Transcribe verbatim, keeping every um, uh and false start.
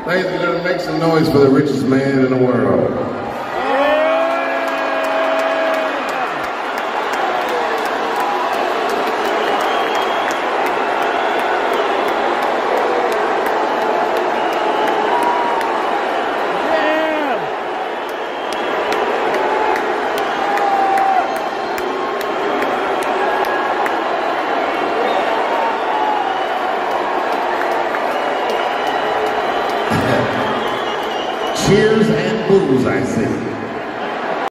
Ladies and gentlemen, make some noise for the richest man in the world. Cheers and booze, I see.